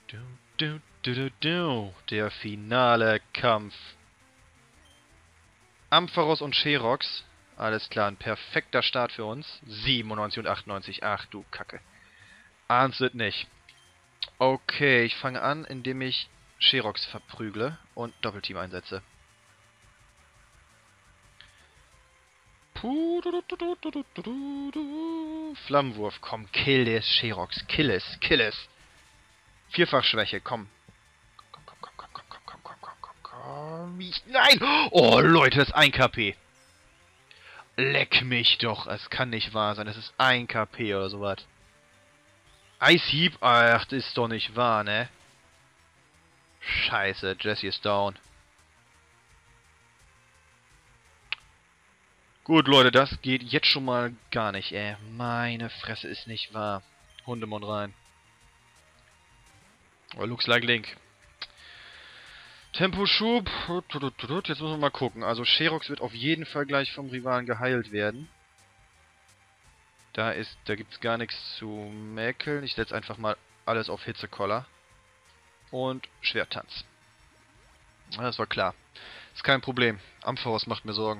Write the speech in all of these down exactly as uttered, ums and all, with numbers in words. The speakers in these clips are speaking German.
Du, du, du, du, du. Der finale Kampf. Ampharos und Sherox. Alles klar, ein perfekter Start für uns. siebenundneunzig und achtundneunzig. Ach du Kacke. Ahnst du nicht. Okay, ich fange an, indem ich Sherox verprügle und Doppelteam einsetze. Puh, du, du, du, du, du, du, du, du. Flammenwurf, komm, kill des Sherox. Kill es, kill es. Vierfachschwäche, komm. Komm, komm, komm, komm, komm, komm, komm, komm, komm, komm. Ich, nein! Oh, Leute, das ist ein K P. Leck mich doch. Es kann nicht wahr sein. Das ist ein K P oder sowas. Eishieb? Ach, das ist doch nicht wahr, ne? Scheiße, Jesse ist down. Gut, Leute, das geht jetzt schon mal gar nicht, ey. Meine Fresse ist nicht wahr. Hundemund rein. Oh, looks like Link. Temposchub. Jetzt müssen wir mal gucken. Also Sherox wird auf jeden Fall gleich vom Rivalen geheilt werden. Da ist, da gibt's gar nichts zu mäkeln. Ich setze einfach mal alles auf Hitzekoller. Und Schwerttanz. Das war klar. Ist kein Problem. Ampharos macht mir Sorgen.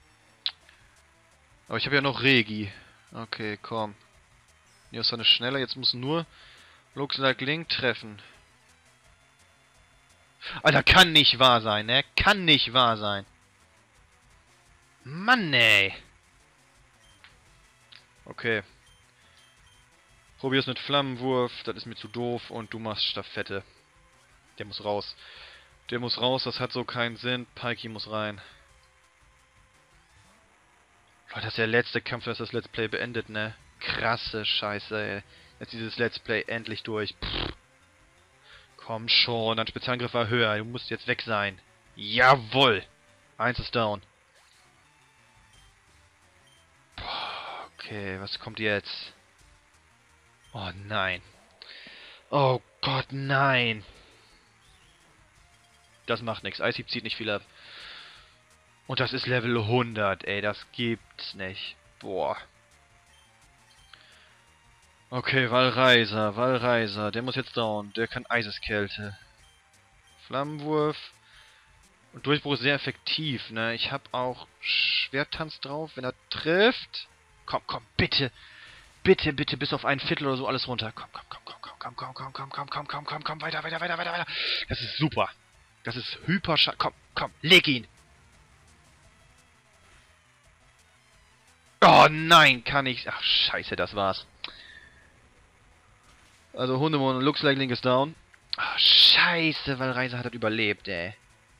Aber ich habe ja noch Regi. Okay, komm. Neosan ist schneller. Jetzt muss nur Looks Like Link treffen. Alter, kann nicht wahr sein, ne? Kann nicht wahr sein. Mann, ey. Okay. Probier's mit Flammenwurf. Das ist mir zu doof. Und du machst Staffette. Der muss raus. Der muss raus. Das hat so keinen Sinn. Pikey muss rein. Leute, das ist der letzte Kampf, das das Let's Play beendet, ne? Krasse Scheiße, ey. Jetzt dieses Let's Play endlich durch. Pff. Komm schon, dein Spezialangriff war höher. Du musst jetzt weg sein. Jawohl! Eins ist down. Boah, okay, was kommt jetzt? Oh nein. Oh Gott, nein. Das macht nichts. Ice Heap zieht nicht viel ab. Und das ist Level hundert, ey. Das gibt's nicht. Boah. Okay, Wallreiser, Wallreiser. Der muss jetzt down. Der kann Eiseskälte. Flammenwurf. Und Durchbruch ist sehr effektiv, ne? Ich habe auch Schwerttanz drauf, wenn er trifft. Komm, komm, bitte. Bitte, bitte, bis auf ein Viertel oder so alles runter. Komm, komm, komm, komm, komm, komm, komm, komm, komm, komm, komm, komm, komm, weiter, weiter, weiter, weiter, weiter. Das ist super. Das ist hyper scha- Komm, komm, leg ihn. Oh nein, kann ich. Ach, scheiße, das war's. Also Hundemon, looks like Link is down. Ach, scheiße, weil Reiser hat das überlebt, ey.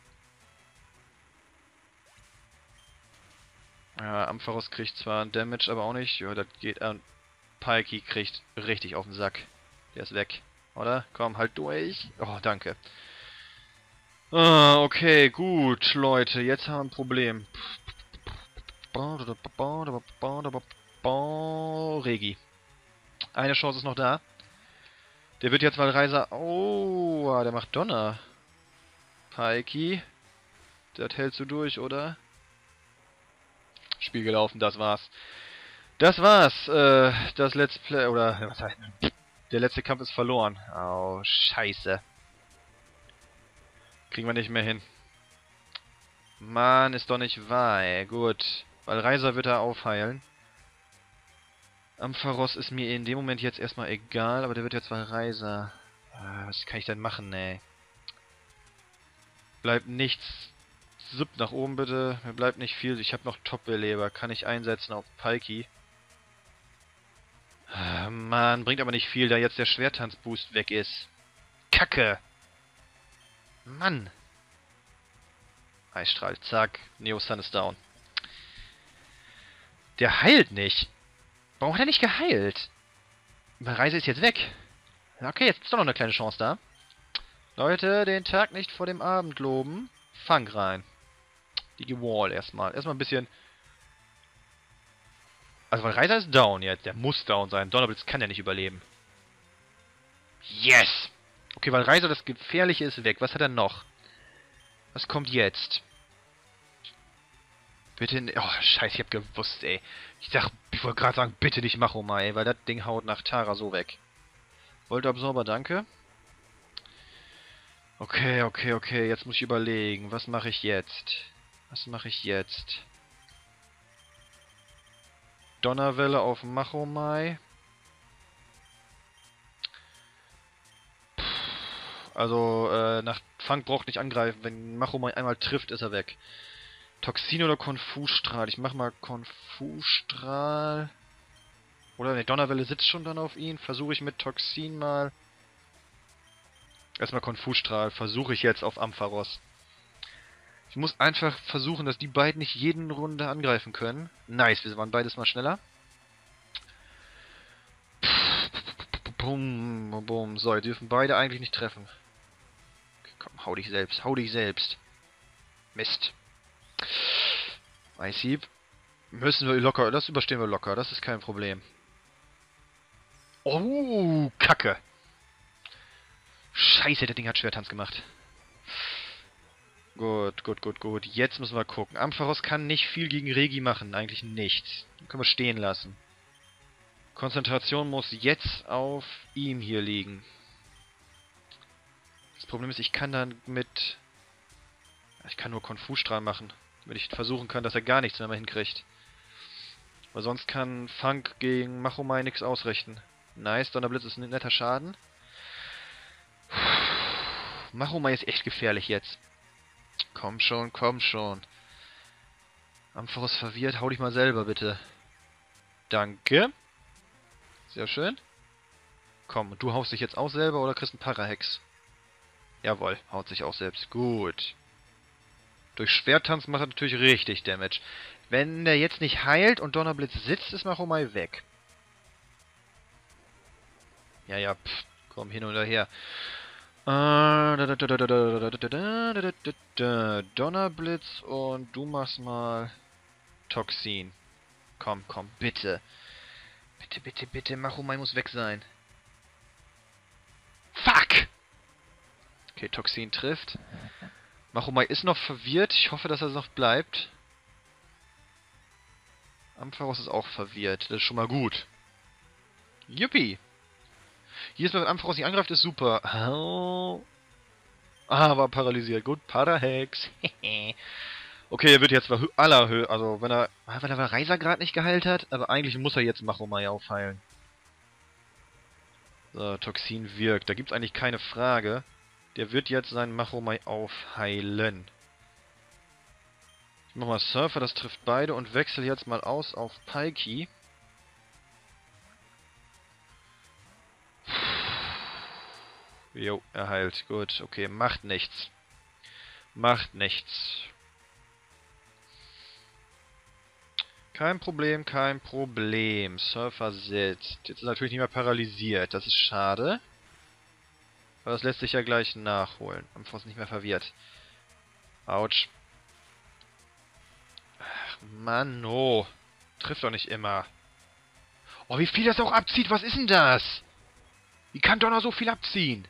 Ja, Ampharos kriegt zwar einen Damage, aber auch nicht. Ja, das geht an. Pikey kriegt richtig auf den Sack. Der ist weg. Oder? Komm, halt durch. Oh, danke. Ah, okay, gut, Leute. Jetzt haben wir ein Problem. Regi. Eine Chance ist noch da. Der wird jetzt mal Reiser... Oh, der macht Donner. Pikey. Das hältst du durch, oder? Spiel gelaufen, das war's. Das war's. Äh, das Let's Play... Oder, was heißt... Der letzte Kampf ist verloren. Oh, scheiße. Kriegen wir nicht mehr hin. Mann, ist doch nicht wahr, ey. Gut. Weil Reiser wird er aufheilen. Ampharos ist mir in dem Moment jetzt erstmal egal, aber der wird jetzt mal Reiser. Ah, was kann ich denn machen, ey? Bleibt nichts. Sub nach oben bitte. Mir bleibt nicht viel. Ich habe noch Top-Beleber. Kann ich einsetzen auf Pikey. Ah, Mann, bringt aber nicht viel, da jetzt der Schwertanz-Boost weg ist. Kacke! Mann! Eisstrahl, zack. Neosan ist down. Der heilt nicht. Warum hat er nicht geheilt? Meine Reise ist jetzt weg. Okay, jetzt ist doch noch eine kleine Chance da. Leute, den Tag nicht vor dem Abend loben. Fang rein. Die Wall erstmal. Erstmal ein bisschen... Also, weil Reiser ist down jetzt. Der muss down sein. Donnerblitz kann ja nicht überleben. Yes! Okay, weil Reiser das Gefährliche ist weg. Was hat er noch? Was kommt jetzt? Bitte... Oh, scheiße, ich hab gewusst, ey. Ich sag, ich wollte gerade sagen, bitte nicht Machoma, ey, weil das Ding haut nach Tara so weg. Voltabsorber, danke. Okay, okay, okay. Jetzt muss ich überlegen. Was mache ich jetzt? Was mache ich jetzt? Donnerwelle auf Machomai. Also, äh, nach Fang braucht nicht angreifen. Wenn Machomai einmal trifft, ist er weg. Toxin oder Konfusstrahl? Ich mach mal Konfusstrahl. Oder ne, Donnerwelle sitzt schon dann auf ihn. Versuche ich mit Toxin mal. Erstmal Konfusstrahl. Versuche ich jetzt auf Ampharos. Ich muss einfach versuchen, dass die beiden nicht jeden Runde angreifen können. Nice, wir waren beides mal schneller. Bum, bum. So, wir dürfen beide eigentlich nicht treffen. Okay, komm, hau dich selbst, hau dich selbst. Mist. Eishieb. Müssen wir locker, das überstehen wir locker, das ist kein Problem. Oh, Kacke. Scheiße, der Ding hat Schwertanz gemacht. Gut, gut, gut, gut. Jetzt müssen wir gucken. Ampharos kann nicht viel gegen Regi machen. Eigentlich nichts. Den können wir stehen lassen. Konzentration muss jetzt auf ihm hier liegen. Das Problem ist, ich kann dann mit... Ich kann nur Konfusstrahl machen. Damit ich versuchen kann, dass er gar nichts mehr hinkriegt. Weil sonst kann Funk gegen Machomai nichts ausrichten. Nice, Donnerblitz ist ein netter Schaden. Machomai ist echt gefährlich jetzt. Komm schon, komm schon. Ampharos verwirrt, hau dich mal selber, bitte. Danke. Sehr schön. Komm, du haust dich jetzt auch selber oder kriegst einen Parahex? Jawohl, haut sich auch selbst. Gut. Durch Schwerttanz macht er natürlich richtig Damage. Wenn der jetzt nicht heilt und Donnerblitz sitzt, ist Machomai weg. Ja, ja, pff, komm hin und her. Donnerblitz und du machst mal Toxin. Komm, komm, bitte. Bitte, bitte, bitte, Machomai muss weg sein. Fuck! Okay, Toxin trifft. Machomai ist noch verwirrt. Ich hoffe, dass er noch bleibt. Ampharos ist auch verwirrt. Das ist schon mal gut. Yuppie! Jedes Mal, wenn Ampharos nicht angreift, ist super. Oh. Ah, war paralysiert. Gut, Parahex. Okay, er wird jetzt bei aller Höhe, also wenn er, wenn er Reiser gerade nicht geheilt hat, aber eigentlich muss er jetzt Machomai aufheilen. So, Toxin wirkt. Da gibt es eigentlich keine Frage. Der wird jetzt seinen Machomai aufheilen. Ich mach mal Surfer, das trifft beide und wechsle jetzt mal aus auf Palki. Jo, er heilt. Gut, okay, macht nichts. Macht nichts. Kein Problem, kein Problem. Surfer sitzt. Jetzt ist er natürlich nicht mehr paralysiert. Das ist schade. Aber das lässt sich ja gleich nachholen. Ampharos ist nicht mehr verwirrt. Autsch. Ach, Mann, oh. Trifft doch nicht immer. Oh, wie viel das auch abzieht. Was ist denn das? Wie kann Donner so viel abziehen?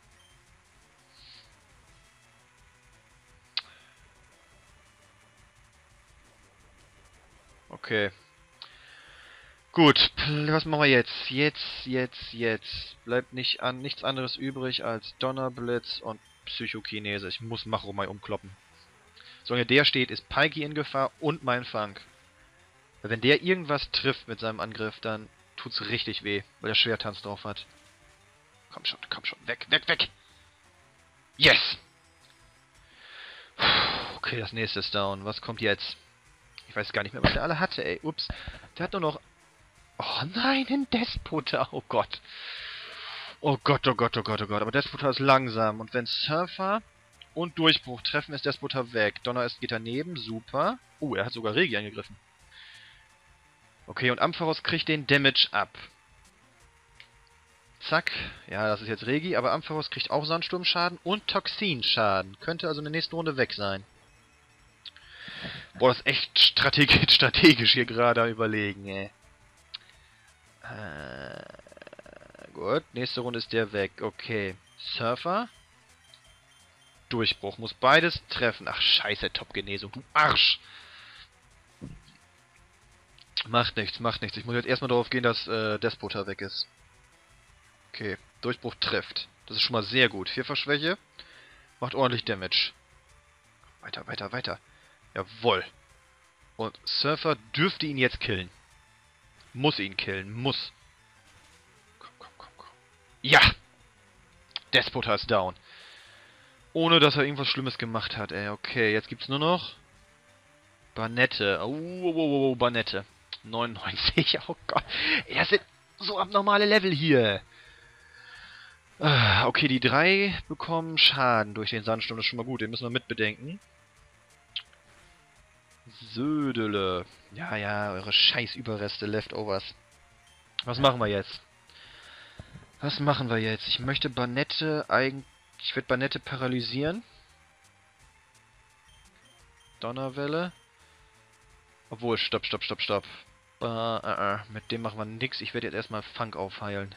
Okay. Gut, was machen wir jetzt? Jetzt, jetzt, jetzt. Bleibt nicht an nichts anderes übrig als Donnerblitz und Psychokinese. Ich muss Machomai umkloppen. Solange der steht, ist Palki in Gefahr und mein Fang. Weil wenn der irgendwas trifft mit seinem Angriff, dann tut's richtig weh, weil der Schwertanz drauf hat. Komm schon, komm schon. Weg, weg, weg! Yes! Okay, das nächste ist down. Was kommt jetzt? Ich weiß gar nicht mehr, was der alle hatte, ey. Ups. Der hat nur noch... Oh nein, ein Despota. Oh Gott. Oh Gott, oh Gott, oh Gott, oh Gott. Aber Despota ist langsam. Und wenn Surfer und Durchbruch treffen, ist Despota weg. Donner ist, geht daneben. Super. Oh, er hat sogar Regi angegriffen. Okay, und Ampharos kriegt den Damage ab. Zack. Ja, das ist jetzt Regi. Aber Ampharos kriegt auch Sandsturmschaden und Toxinschaden. Könnte also in der nächsten Runde weg sein. Boah, das ist echt strategisch, strategisch hier gerade überlegen, ey. Äh, gut, nächste Runde ist der weg. Okay. Surfer. Durchbruch. Muss beides treffen. Ach, scheiße, Top-Genesung. Du Arsch! Macht nichts, macht nichts. Ich muss jetzt erstmal darauf gehen, dass äh, Despota weg ist. Okay. Durchbruch trifft. Das ist schon mal sehr gut. Vierfachschwäche. Macht ordentlich Damage. Weiter, weiter, weiter. Jawoll. Und Surfer dürfte ihn jetzt killen. Muss ihn killen, muss. Komm, komm, komm, komm. Ja! Despota ist down. Ohne, dass er irgendwas Schlimmes gemacht hat, ey. Okay, jetzt gibt's nur noch... Banette. Oh, oh, oh, oh, Banette. neunundneunzig, oh Gott. Ey, das sind so abnormale Level hier. Ah, okay, die drei bekommen Schaden durch den Sandsturm. Das ist schon mal gut, den müssen wir mitbedenken. Södele. Ja, ja, eure scheiß Überreste, Leftovers. Was machen wir jetzt? Was machen wir jetzt? Ich möchte Banette eigentlich... Ich werde Banette paralysieren. Donnerwelle. Obwohl, stopp, stopp, stopp, stopp. Äh, äh, äh, mit dem machen wir nix. Ich werde jetzt erstmal Funk aufheilen.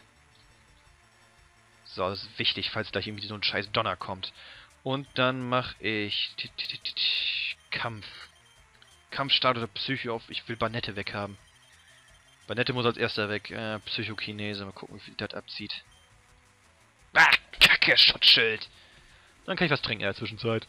So, das ist wichtig, falls gleich irgendwie so ein scheiß Donner kommt. Und dann mache ich... Kampf. Kampfstart oder Psycho auf. Ich will Banette weghaben. Banette muss als erster weg. Äh, Psychokinese. Mal gucken, wie viel das abzieht. Ah, Kacke, Schutzschild. Dann kann ich was trinken in der Zwischenzeit.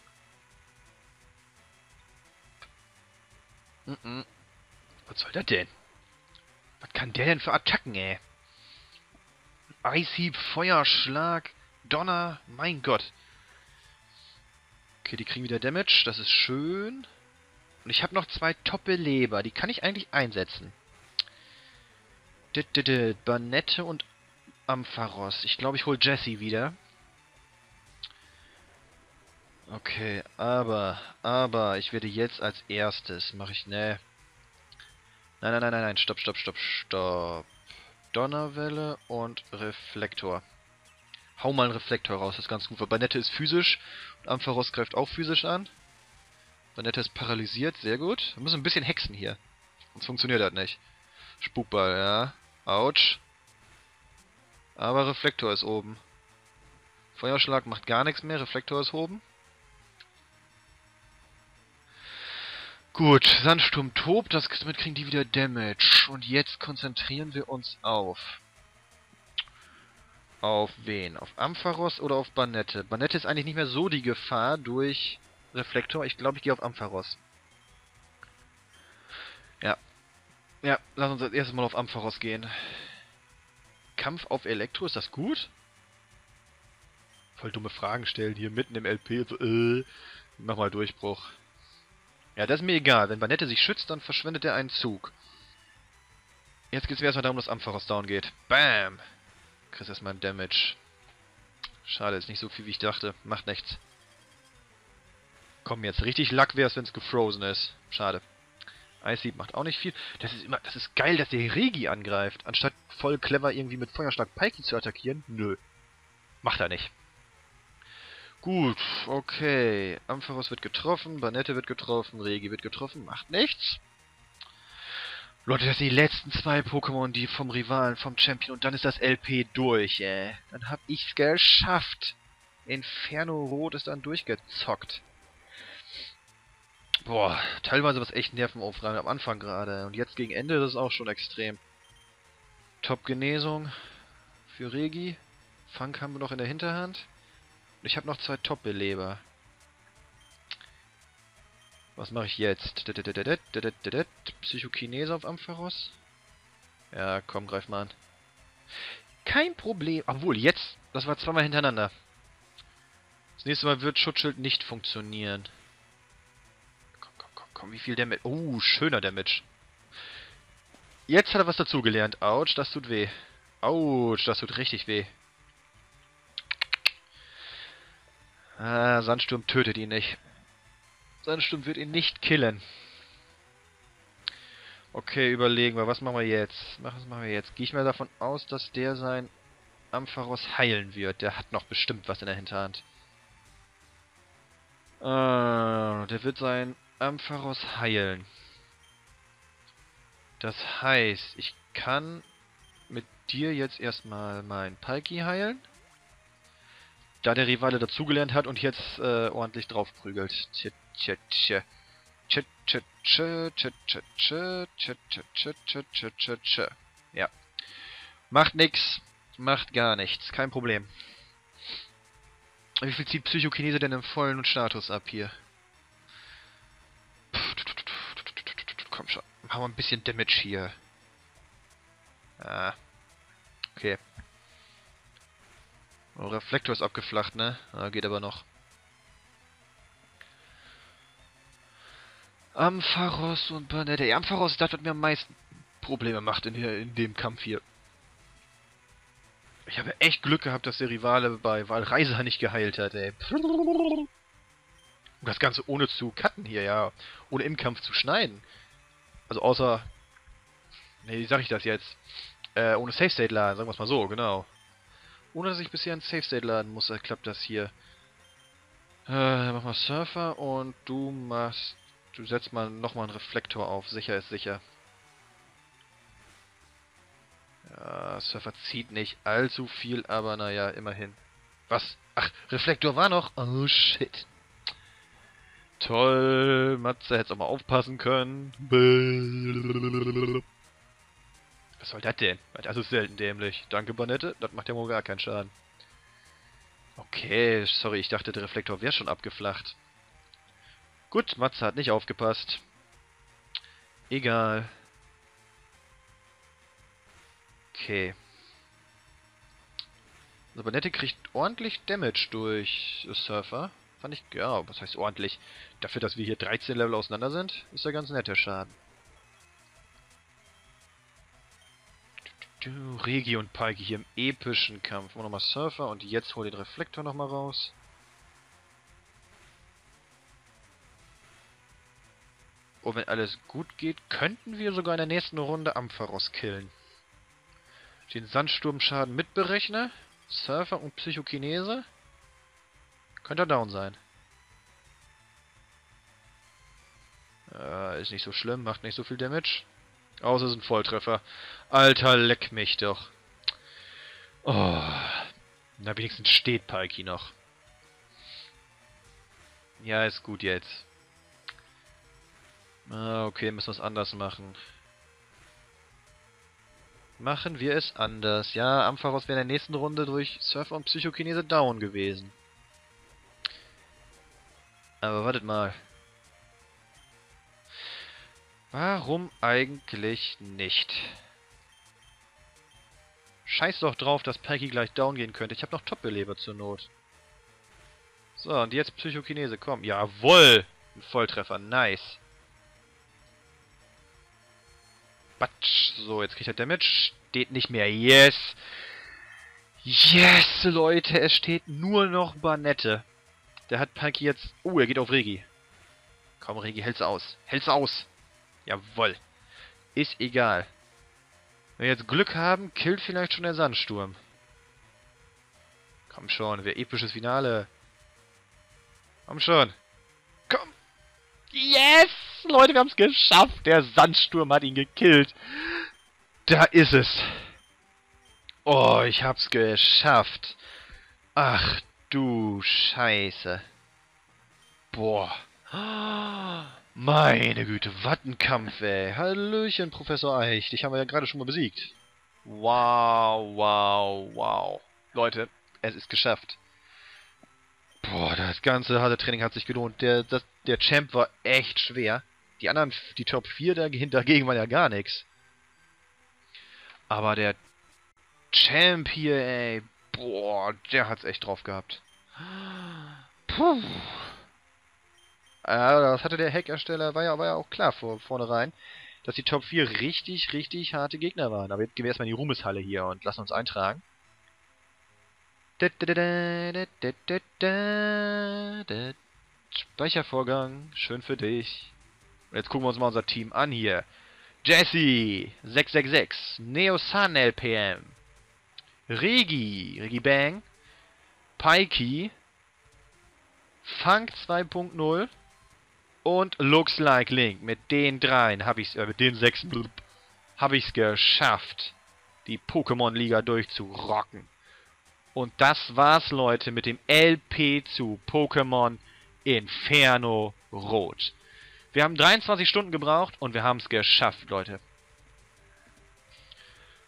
Mm -mm. Was soll das denn? Was kann der denn für Attacken, ey? Eishieb, Feuerschlag, Donner, mein Gott. Okay, die kriegen wieder Damage, das ist schön. Und ich habe noch zwei Top-Beleber, die kann ich eigentlich einsetzen. Banette und Ampharos. Ich glaube, ich hole Jesse wieder. Okay, aber, aber, ich werde jetzt als erstes, mache ich, ne. Nein, nein, nein, nein, nein, stopp, stopp, stopp, stopp. Donnerwelle und Reflektor. Hau mal einen Reflektor raus, das ist ganz gut, weil Banette ist physisch und Ampharos greift auch physisch an. Banette ist paralysiert, sehr gut. Wir müssen ein bisschen hexen hier, sonst funktioniert das nicht. Spukball, ja. Autsch. Aber Reflektor ist oben. Feuerschlag macht gar nichts mehr, Reflektor ist oben. Gut, Sandsturm tobt, das, damit kriegen die wieder Damage. Und jetzt konzentrieren wir uns auf... Auf wen? Auf Ampharos oder auf Banette? Banette ist eigentlich nicht mehr so die Gefahr durch Reflektor. Ich glaube, ich gehe auf Ampharos. Ja. Ja, lass uns als erstes mal auf Ampharos gehen. Kampf auf Elektro, ist das gut? Voll dumme Fragen stellen hier mitten im L P. So, äh, mach mal Durchbruch. Ja, das ist mir egal. Wenn Banette sich schützt, dann verschwendet er einen Zug. Jetzt geht es mir erstmal darum, dass Ampharos down geht. Bam! Kriegst erstmal einen Damage. Schade, ist nicht so viel, wie ich dachte. Macht nichts. Komm, jetzt richtig Lack wär's, wenn es gefrozen ist. Schade. Ice macht auch nicht viel. Das ist immer, das ist geil, dass der Regi angreift. Anstatt voll clever irgendwie mit Feuerschlag Pikey zu attackieren. Nö. Macht er nicht. Gut, okay. Ampharos wird getroffen, Banette wird getroffen, Regi wird getroffen, macht nichts. Leute, das sind die letzten zwei Pokémon, die vom Rivalen, vom Champion, und dann ist das L P durch, ey. Dann hab ich's geschafft. Inferno Rot ist dann durchgezockt. Boah, teilweise was echt nervenaufreibend am Anfang gerade. Und jetzt gegen Ende, das ist auch schon extrem. Top-Genesung für Regi. Funk haben wir noch in der Hinterhand. Ich habe noch zwei Top-Beleber. Was mache ich jetzt? Psychokinese auf Ampharos? Ja, komm, greif mal an. Kein Problem. Obwohl, jetzt, das war zweimal hintereinander. Das nächste Mal wird Schutzschild nicht funktionieren. Komm, komm, komm, komm, wie viel Damage? Oh, schöner Damage. Jetzt hat er was dazugelernt. Autsch, das tut weh. Autsch, das tut richtig weh. Ah, Sandsturm tötet ihn nicht. Sandsturm wird ihn nicht killen. Okay, überlegen wir, was machen wir jetzt? Was machen wir jetzt? Gehe ich mal davon aus, dass der sein Ampharos heilen wird. Der hat noch bestimmt was in der Hinterhand. Ah, der wird sein Ampharos heilen. Das heißt, ich kann mit dir jetzt erstmal mein Palki heilen. Da der Rivale dazugelernt hat und jetzt äh, ordentlich drauf prügelt. Tja, tja, tja. Tja, tja, tja, tja, tja, tja, tja, tja, tja, tja, tja, tja. Ja. Macht nix. Macht gar nichts. Kein Problem. Wie viel zieht Psychokinese denn im vollen Status ab hier? Komm schon. Machen wir ein bisschen Damage hier. Ah. Okay. Oh, Reflektor ist abgeflacht, ne? Ah, geht aber noch. Ampharos und Bernette. Ja, Ampharos ist das, was mir am meisten Probleme macht in, hier, in dem Kampf hier. Ich habe echt Glück gehabt, dass der Rivale bei Valreisa nicht geheilt hat, ey. Und das Ganze ohne zu cutten hier, ja. Ohne im Kampf zu schneiden. Also außer... Ne, wie sag ich das jetzt? Äh, ohne Safe State laden, sagen wir es mal so, genau. Ohne dass ich bisher ein Safe State laden muss, äh, klappt das hier. Äh, mach mal Surfer und du machst... Du setzt mal nochmal einen Reflektor auf. Sicher ist sicher. Ja, Surfer zieht nicht allzu viel, aber naja, immerhin. Was? Ach, Reflektor war noch? Oh, shit. Toll, Matze hätte auch mal aufpassen können. Was soll das denn? Das ist selten dämlich. Danke, Bernette. Das macht ja wohl gar keinen Schaden. Okay, sorry, ich dachte, der Reflektor wäre schon abgeflacht. Gut, Matze hat nicht aufgepasst. Egal. Okay. Also Bernette kriegt ordentlich Damage durch Surfer. Fand ich, ja, was heißt ordentlich? Dafür, dass wir hier dreizehn Level auseinander sind, ist ja ganz nett, der Schaden. Regi und Palki hier im epischen Kampf. Machen wir nochmal Surfer und jetzt hol den Reflektor nochmal raus. Und wenn alles gut geht, könnten wir sogar in der nächsten Runde Ampharos killen. Den Sandsturmschaden mitberechne. Surfer und Psychokinese. Könnte er down sein. Äh, ist nicht so schlimm, macht nicht so viel Damage. Außer es ist ein Volltreffer. Alter, leck mich doch. Oh. Na, wenigstens steht Palki noch. Ja, ist gut jetzt. Ah, okay, müssen wir es anders machen. Machen wir es anders. Ja, Ampharos wäre in der nächsten Runde durch Surfer und Psychokinese down gewesen. Aber wartet mal. Warum eigentlich nicht? Scheiß doch drauf, dass Palki gleich down gehen könnte. Ich habe noch Top-Beleber zur Not. So, und jetzt Psychokinese, komm. Jawohl! Ein Volltreffer, nice. Batsch. So, jetzt kriegt er Damage. Steht nicht mehr. Yes! Yes, Leute, es steht nur noch Bernette. Der hat Palki jetzt... Oh, er geht auf Regi. Komm, Regi, hält's aus. Hält's aus! Jawohl. Ist egal. Wenn wir jetzt Glück haben, killt vielleicht schon der Sandsturm. Komm schon, wir episches Finale. Komm schon. Komm. Yes! Leute, wir haben es geschafft. Der Sandsturm hat ihn gekillt. Da ist es. Oh, ich hab's geschafft. Ach du Scheiße. Boah. Meine Güte, was ein Kampf, ey. Hallöchen, Professor Eich. Dich haben wir ja gerade schon mal besiegt. Wow, wow, wow. Leute, es ist geschafft. Boah, das ganze harte Training hat sich gelohnt. Der, das, der Champ war echt schwer. Die anderen, die Top vier dagegen, dagegen waren ja gar nichts. Aber der Champ hier, ey. Boah, der hat's echt drauf gehabt. Puh. Ja, das hatte der Hackersteller, war ja, war ja auch klar vor, vornherein, dass die Top vier richtig, richtig harte Gegner waren. Aber jetzt gehen wir erstmal in die Ruhmeshalle hier und lassen uns eintragen. Speichervorgang, schön für dich. Und jetzt gucken wir uns mal unser Team an hier. Jesse, sechs sechs sechs, Neosan L P M, Regi, Regi Bang, Palki, Funk zwei Punkt null und Looks Like Link. Mit den dreien habe ich es, äh, mit den sechs habe ich es geschafft, die Pokémon-Liga durchzurocken. Und das war's, Leute, mit dem L P zu Pokémon Inferno Rot. Wir haben dreiundzwanzig Stunden gebraucht und wir haben es geschafft, Leute.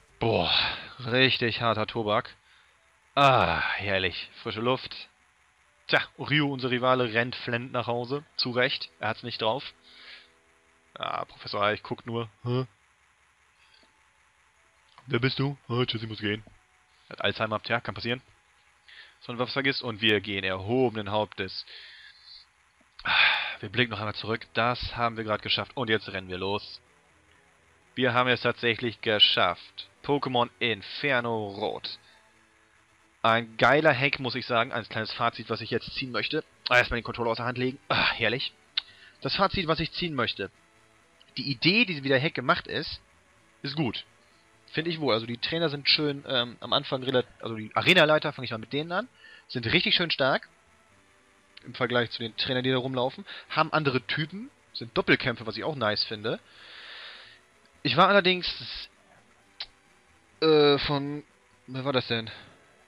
Boah, richtig harter Tobak. Ah, herrlich. Frische Luft. Tja, Ryu, unser Rivale, rennt flennend nach Hause. Zu Recht, er hat's nicht drauf. Ah, Professor Eich guckt nur. Hä? Wer bist du? Ah, tschüss, ich muss gehen. Hat Alzheimer, tja, kann passieren. So ein was vergisst. Und wir gehen erhobenen Hauptes. Wir blicken noch einmal zurück. Das haben wir gerade geschafft. Und jetzt rennen wir los. Wir haben es tatsächlich geschafft. Pokémon Inferno Rot. Ein geiler Hack, muss ich sagen. Ein kleines Fazit, was ich jetzt ziehen möchte. Ah, erstmal den Controller aus der Hand legen. Ah, herrlich. Das Fazit, was ich ziehen möchte. Die Idee, die wie der Hack gemacht ist, ist gut. Finde ich wohl. Also die Trainer sind schön ähm, am Anfang relativ... Also die Arenaleiter, fange ich mal mit denen an, sind richtig schön stark. Im Vergleich zu den Trainern, die da rumlaufen. Haben andere Typen. Sind Doppelkämpfe, was ich auch nice finde. Ich war allerdings... Äh, von... Wer war das denn?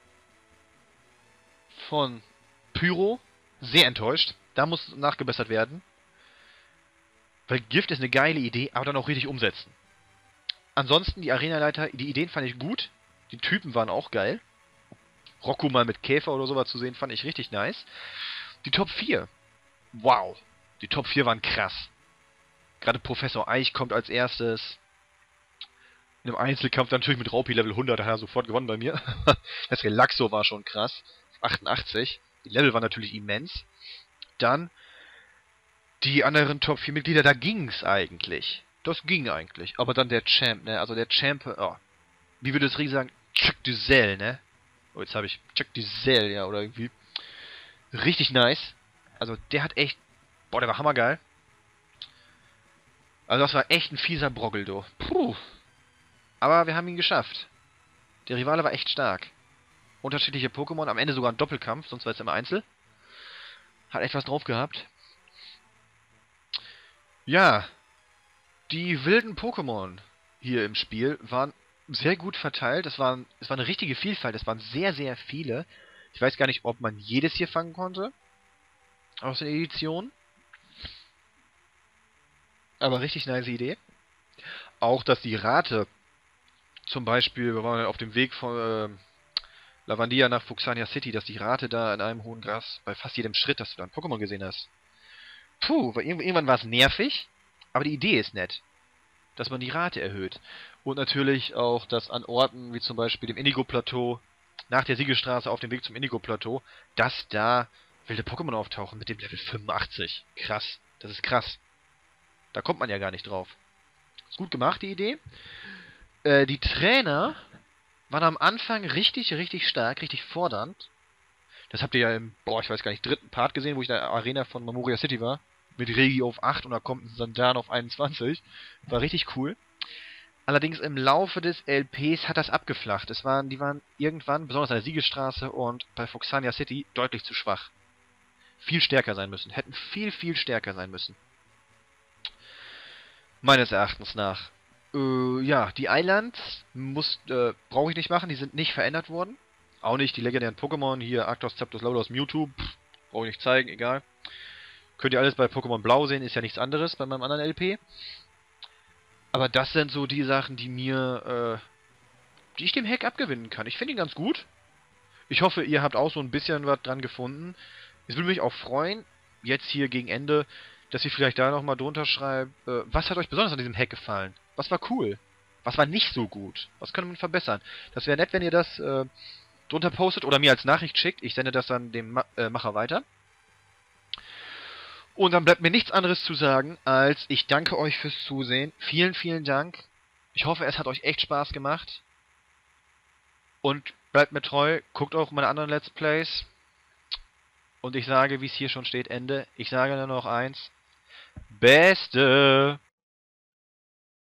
Von Pyro sehr enttäuscht. Da muss nachgebessert werden. Weil Gift ist eine geile Idee, aber dann auch richtig umsetzen. Ansonsten, die Arenaleiter, die Ideen fand ich gut. Die Typen waren auch geil. Rocco mal mit Käfer oder sowas zu sehen, fand ich richtig nice. Die Top vier. Wow. Die Top vier waren krass. Gerade Professor Eich kommt als erstes. In einem Einzelkampf dann natürlich mit Raupi Level hundert, hat er sofort gewonnen bei mir. Das Relaxo war schon krass. achtundachtzig. Die Level waren natürlich immens. Dann die anderen Top vier Mitglieder, da ging's eigentlich. Das ging eigentlich. Aber dann der Champ, ne? Also der Champ, oh. Wie würde es Rie sagen? Chuck Duzel, ne? Oh, jetzt habe ich Chuck Duzel, ja, oder irgendwie. Richtig nice. Also der hat echt... Boah, der war hammergeil. Also das war echt ein fieser Broggel, du. Puh. Aber wir haben ihn geschafft. Der Rivale war echt stark. Unterschiedliche Pokémon, am Ende sogar ein Doppelkampf, sonst war es immer Einzel. Hat echt was drauf gehabt. Ja, die wilden Pokémon hier im Spiel waren sehr gut verteilt. Es waren, es war eine richtige Vielfalt, es waren sehr, sehr viele. Ich weiß gar nicht, ob man jedes hier fangen konnte. Aus den Editionen. Aber richtig nice Idee. Auch, dass die Rate, zum Beispiel, wir waren auf dem Weg von äh, Lavandia nach Fuxania City, dass die Rate da in einem hohen Gras, bei fast jedem Schritt, dass du da ein Pokémon gesehen hast. Puh, weil irgendwann war es nervig, aber die Idee ist nett. Dass man die Rate erhöht. Und natürlich auch, dass an Orten, wie zum Beispiel dem Indigo-Plateau, nach der Siegelstraße auf dem Weg zum Indigo-Plateau, dass da wilde Pokémon auftauchen mit dem Level fünfundachtzig. Krass. Das ist krass. Da kommt man ja gar nicht drauf. Ist gut gemacht, die Idee. Äh, die Trainer waren am Anfang richtig, richtig stark, richtig fordernd. Das habt ihr ja im, boah, ich weiß gar nicht, dritten Part gesehen, wo ich in der Arena von Memoria City war. Mit Regi auf acht und da kommt ein Sandan auf einundzwanzig. War richtig cool. Allerdings im Laufe des L Ps hat das abgeflacht. Es waren, die waren irgendwann, besonders an der Siegelstraße und bei Fuxania City, deutlich zu schwach. Viel stärker sein müssen. Hätten viel, viel stärker sein müssen. Meines Erachtens nach. Äh, ja, die Islands muss, äh, brauche ich nicht machen, die sind nicht verändert worden. Auch nicht die legendären Pokémon, hier Arctos, Zapdos, Laudos, Mewtwo, brauche ich nicht zeigen, egal. Könnt ihr alles bei Pokémon Blau sehen, ist ja nichts anderes bei meinem anderen L P. Aber das sind so die Sachen, die mir, äh, die ich dem Hack abgewinnen kann. Ich finde ihn ganz gut. Ich hoffe, ihr habt auch so ein bisschen was dran gefunden. Es würde mich auch freuen, jetzt hier gegen Ende, dass ihr vielleicht da nochmal drunter schreibt, äh, was hat euch besonders an diesem Hack gefallen? Was war cool? Was war nicht so gut? Was könnte man verbessern? Das wäre nett, wenn ihr das äh, drunter postet oder mir als Nachricht schickt. Ich sende das dann dem Ma äh, Macher weiter. Und dann bleibt mir nichts anderes zu sagen, als ich danke euch fürs Zusehen. Vielen, vielen Dank. Ich hoffe, es hat euch echt Spaß gemacht. Und bleibt mir treu. Guckt auch meine anderen Let's Plays. Und ich sage, wie es hier schon steht, Ende. Ich sage nur noch eins. Beste!